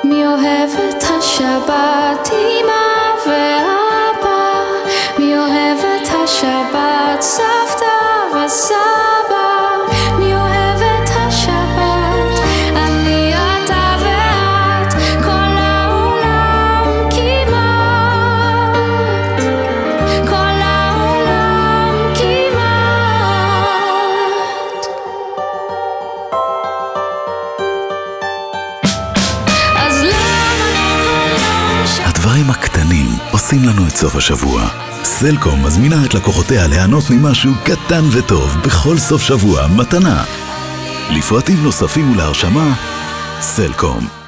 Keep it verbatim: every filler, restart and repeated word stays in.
מי אוהב את השבת? אמא ואבא. מי אוהב את השבת? סבתא וסבא. מי אוהב את השבת? אני, אתה ואת, כל העולם כמעט, כל העולם כמעט. אז למה, למה, למה הדברים הקטנים עושים לנו את סוף השבוע. סלקום מזמינה את לקוחותיה ליהנות ממשהו קטן וטוב בכל סוף שבוע מתנה. לפרטים נוספים ולהרשמה, סלקום.